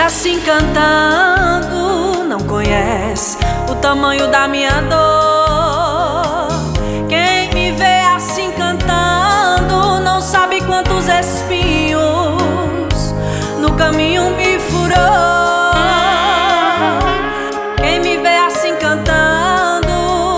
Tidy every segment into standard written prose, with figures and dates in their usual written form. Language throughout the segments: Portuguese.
assim cantando não conhece o tamanho da minha dor. Quem me vê assim cantando não sabe quantos espinhos no caminho me furou. Quem me vê assim cantando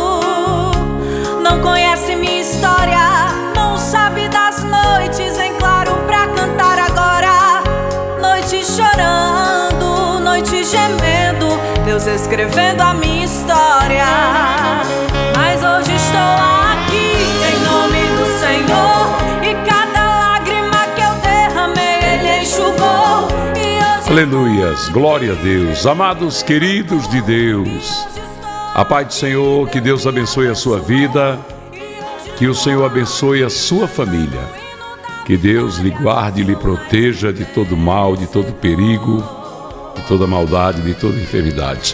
não conhece minha história, não sabe das noites em claro pra cantar agora. Noite chorando, noite gemendo, Deus escrevendo a minha história. Mas hoje estou aqui em nome do Senhor, e cada lágrima que eu derramei Ele enxugou. Aleluias, glória a Deus. Amados queridos de Deus, a paz do Senhor, que Deus abençoe a sua vida, que o Senhor abençoe a sua família, que Deus lhe guarde e lhe proteja de todo mal, de todo perigo, de toda maldade, de toda enfermidade.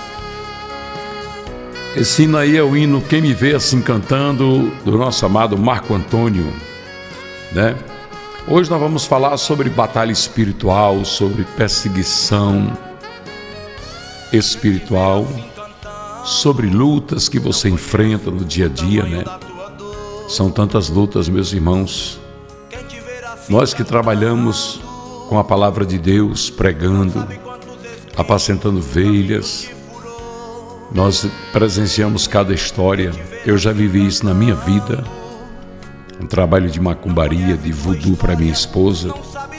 Esse hino aí é o hino Quem Me Vê Assim Cantando, do nosso amado Marco Antônio, né? Hoje nós vamos falar sobre batalha espiritual, sobre perseguição espiritual, sobre lutas que você enfrenta no dia a dia, né? São tantas lutas, meus irmãos. Nós que trabalhamos com a palavra de Deus, pregando, apacentando ovelhas, nós presenciamos cada história. Eu já vivi isso na minha vida. Um trabalho de macumbaria, de voodoo para minha esposa.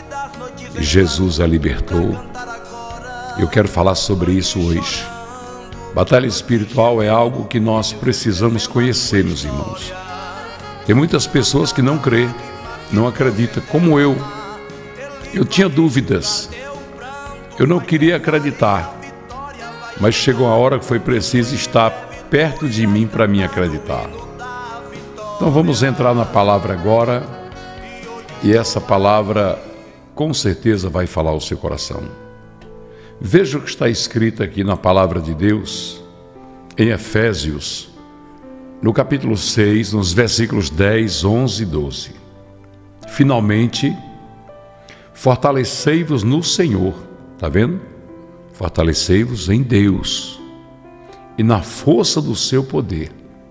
Jesus a libertou. Eu quero falar sobre isso hoje. Batalha espiritual é algo que nós precisamos conhecer, meus irmãos. Tem muitas pessoas que não crêem, não acreditam, como eu. Eu tinha dúvidas. Eu não queria acreditar. Mas chegou a hora que foi preciso estar perto de mim para mim acreditar. Então vamos entrar na palavra agora, e essa palavra com certeza vai falar ao seu coração. Veja o que está escrito aqui na palavra de Deus, em Efésios, no capítulo 6, nos versículos 10, 11 e 12. Finalmente, fortalecei-vos no Senhor, está vendo? Fortalecei-vos em Deus e na força do seu poder.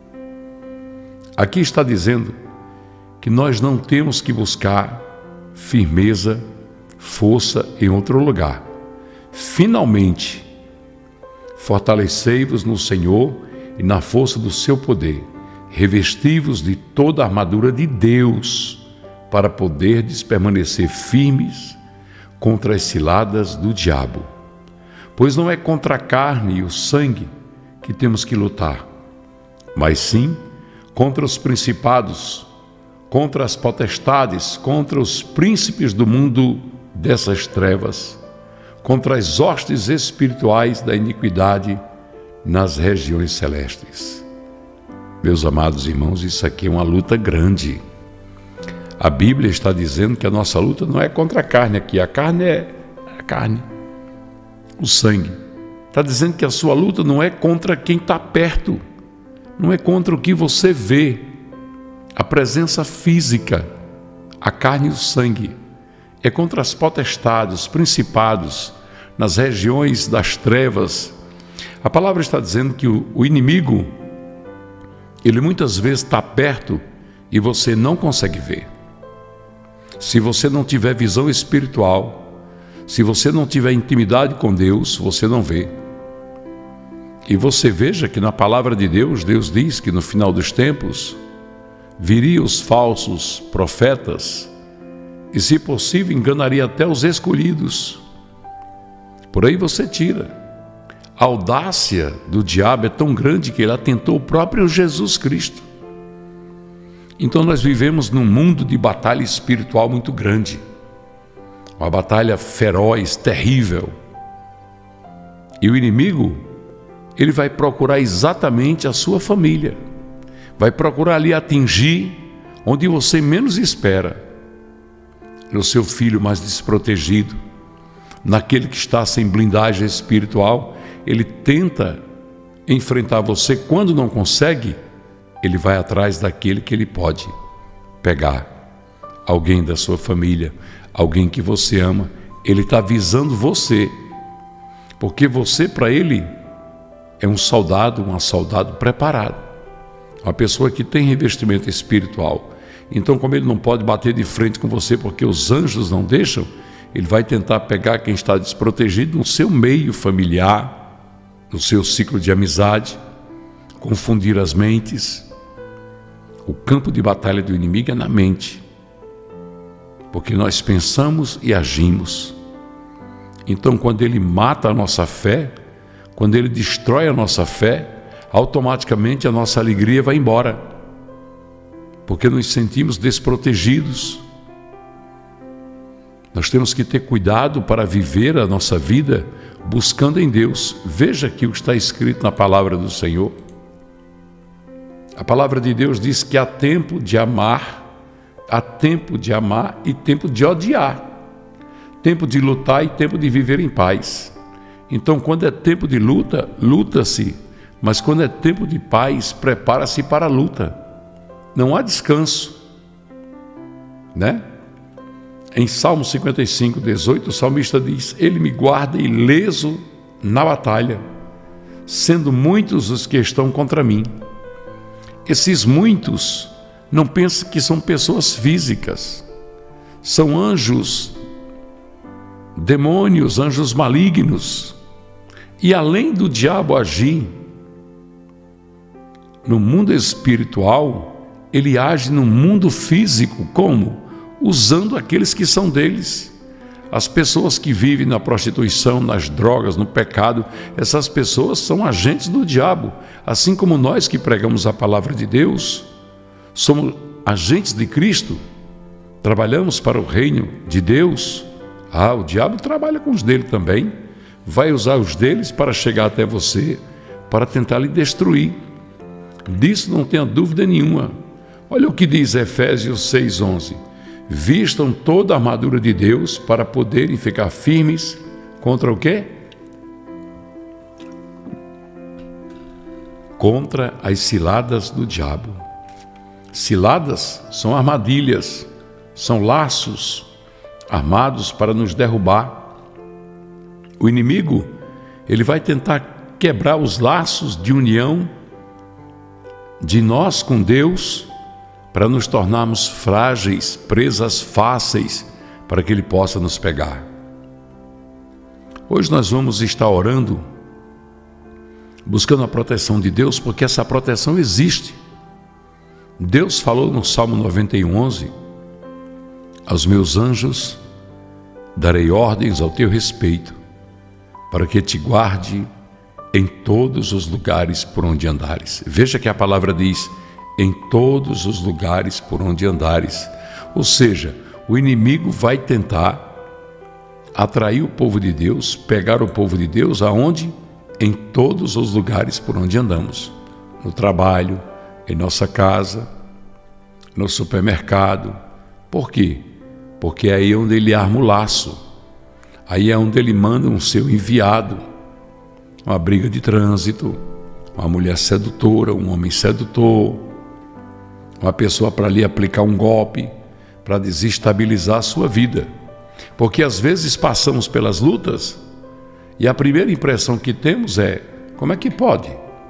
Aqui está dizendo que nós não temos que buscar firmeza, força em outro lugar. Finalmente, fortalecei-vos no Senhor e na força do seu poder. Revesti-vos de toda a armadura de Deus, para poderdes permanecer firmes contra as ciladas do diabo. Pois não é contra a carne e o sangue que temos que lutar, mas sim contra os principados, contra as potestades, contra os príncipes do mundo dessas trevas, contra as hostes espirituais da iniquidade nas regiões celestes. Meus amados irmãos, isso aqui é uma luta grande. A Bíblia está dizendo que a nossa luta não é contra a carne aqui. A carne é a carne, o sangue. Está dizendo que a sua luta não é contra quem está perto, não é contra o que você vê, a presença física, a carne e o sangue. É contra as potestades, os principados, nas regiões das trevas. A palavra está dizendo que o inimigo, ele muitas vezes está perto e você não consegue ver. Se você não tiver visão espiritual, se você não tiver intimidade com Deus, você não vê. E você veja que na palavra de Deus, Deus diz que no final dos tempos viriam os falsos profetas e, se possível, enganaria até os escolhidos. Por aí você tira. A audácia do diabo é tão grande que ele atentou o próprio Jesus Cristo. Então nós vivemos num mundo de batalha espiritual muito grande. Uma batalha feroz, terrível. E o inimigo, ele vai procurar exatamente a sua família. Vai procurar ali atingir onde você menos espera. No seu filho mais desprotegido, naquele que está sem blindagem espiritual. Ele tenta enfrentar você. Quando não consegue, ele vai atrás daquele que ele pode pegar. Alguém da sua família, alguém que você ama. Ele está visando você Porque você, para ele, é um soldado preparado. Uma pessoa que tem revestimento espiritual. Então, como ele não pode bater de frente com você porque os anjos não deixam, ele vai tentar pegar quem está desprotegido no seu meio familiar, no seu ciclo de amizade, confundir as mentes. O campo de batalha do inimigo é na mente, porque nós pensamos e agimos. Então, quando ele mata a nossa fé, quando ele destrói a nossa fé, automaticamente a nossa alegria vai embora, porque nos sentimos desprotegidos. Nós temos que ter cuidado para viver a nossa vida buscando em Deus. Veja aqui o que está escrito na palavra do Senhor. A palavra de Deus diz que há tempo de amar e tempo de odiar, tempo de lutar e tempo de viver em paz. Então, quando é tempo de luta, luta-se, mas quando é tempo de paz, prepara-se para a luta. Não há descanso, né? Em Salmo 55, 18, o salmista diz: Ele me guarda ileso na batalha, sendo muitos os que estão contra mim. Esses muitos, não pense que são pessoas físicas, são anjos, demônios, anjos malignos. E além do diabo agir no mundo espiritual, ele age no mundo físico. Como? Usando aqueles que são deles. As pessoas que vivem na prostituição, nas drogas, no pecado, essas pessoas são agentes do diabo. Assim como nós que pregamos a palavra de Deus, somos agentes de Cristo, trabalhamos para o reino de Deus. O diabo trabalha com os dele também, vai usar os deles para chegar até você, para tentar lhe destruir. Disso não tenha dúvida nenhuma. Olha o que diz Efésios 6:11. Vistam toda a armadura de Deus para poderem ficar firmes contra o quê? Contra as ciladas do diabo. Ciladas são armadilhas, são laços armados para nos derrubar. O inimigo, ele vai tentar quebrar os laços de união de nós com Deus, para nos tornarmos frágeis, presas fáceis, para que ele possa nos pegar. Hoje nós vamos estar orando, buscando a proteção de Deus, porque essa proteção existe. Deus falou no Salmo 91:11, aos meus anjos darei ordens ao teu respeito, para que te guarde em todos os lugares por onde andares. Veja que a palavra diz, em todos os lugares por onde andares. Ou seja, o inimigo vai tentar atrair o povo de Deus, pegar o povo de Deus aonde? Em todos os lugares por onde andamos. No trabalho, em nossa casa, no supermercado. Por quê? Porque é aí onde ele arma o laço. Aí é onde ele manda um seu enviado. Uma briga de trânsito, uma mulher sedutora, um homem sedutor, uma pessoa para lhe aplicar um golpe, para desestabilizar a sua vida. Porque às vezes passamos pelas lutas e a primeira impressão que temos é, como é que pode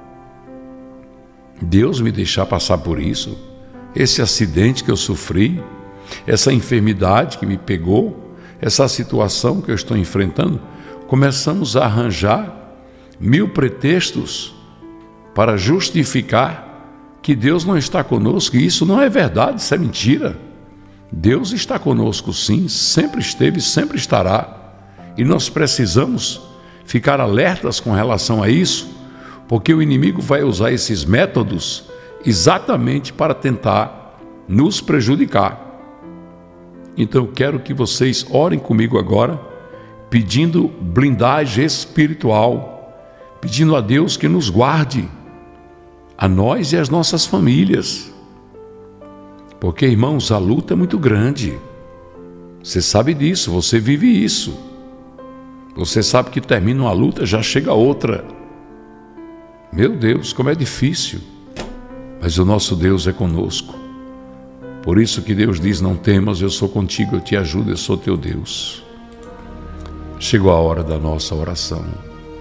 Deus me deixar passar por isso? Esse acidente que eu sofri, essa enfermidade que me pegou, essa situação que eu estou enfrentando, começamos a arranjar 1000 pretextos para justificar que Deus não está conosco, e isso não é verdade, isso é mentira. Deus está conosco sim, sempre esteve, sempre estará, e nós precisamos ficar alertas com relação a isso, porque o inimigo vai usar esses métodos exatamente para tentar nos prejudicar. Então eu quero que vocês orem comigo agora, pedindo blindagem espiritual, pedindo a Deus que nos guarde, a nós e as nossas famílias. Porque, irmãos, a luta é muito grande. Você sabe disso, você vive isso. Você sabe que termina uma luta, já chega outra. Meu Deus, como é difícil. Mas o nosso Deus é conosco. Por isso que Deus diz, não temas, eu sou contigo, eu te ajudo, eu sou teu Deus. Chegou a hora da nossa oração.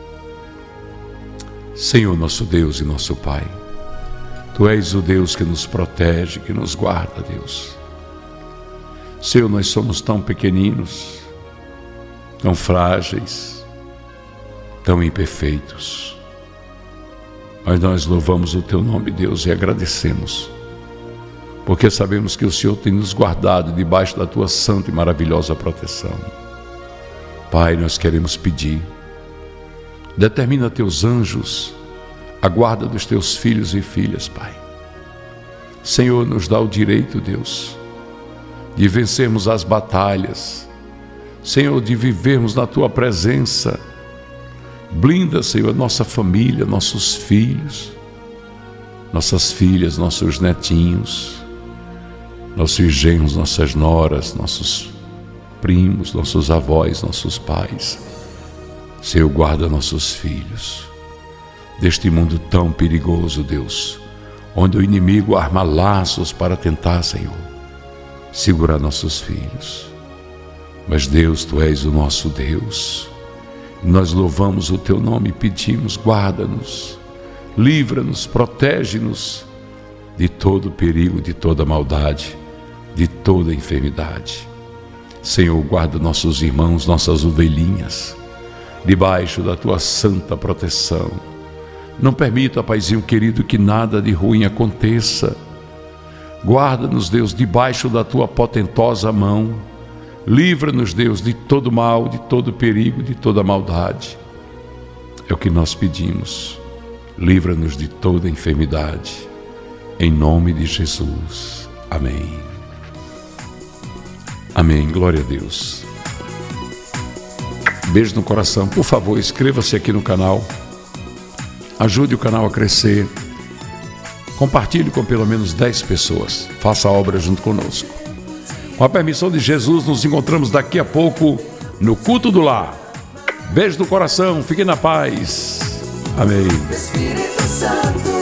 Senhor, nosso Deus e nosso Pai, Tu és o Deus que nos protege, que nos guarda, Deus. Senhor, nós somos tão pequeninos, tão frágeis, tão imperfeitos. Mas nós louvamos o Teu nome, Deus, e agradecemos, porque sabemos que o Senhor tem nos guardado debaixo da Tua santa e maravilhosa proteção. Pai, nós queremos pedir, determina Teus anjos a guarda dos Teus filhos e filhas, Pai. Senhor, nos dá o direito, Deus, de vencermos as batalhas, Senhor, de vivermos na Tua presença. Blinda, Senhor, nossa família, nossos filhos, nossas filhas, nossos netinhos, nossos genros, nossas noras, nossos primos, nossos avós, nossos pais. Senhor, guarda nossos filhos deste mundo tão perigoso, Deus, onde o inimigo arma laços para tentar, Senhor, segurar nossos filhos. Mas Deus, Tu és o nosso Deus. Nós louvamos o Teu nome e pedimos, guarda-nos, livra-nos, protege-nos de todo perigo, de toda maldade, de toda enfermidade. Senhor, guarda nossos irmãos, nossas ovelhinhas, debaixo da Tua santa proteção. Não permita, Paizinho querido, que nada de ruim aconteça. Guarda-nos, Deus, debaixo da Tua potentosa mão. Livra-nos, Deus, de todo mal, de todo perigo, de toda maldade. É o que nós pedimos. Livra-nos de toda enfermidade. Em nome de Jesus. Amém. Amém. Glória a Deus. Beijo no coração. Por favor, inscreva-se aqui no canal. Ajude o canal a crescer. Compartilhe com pelo menos 10 pessoas. Faça a obra junto conosco. Com a permissão de Jesus, nos encontramos daqui a pouco no Culto do Lar. Beijo no coração, fiquem na paz. Amém. Espírito Santo.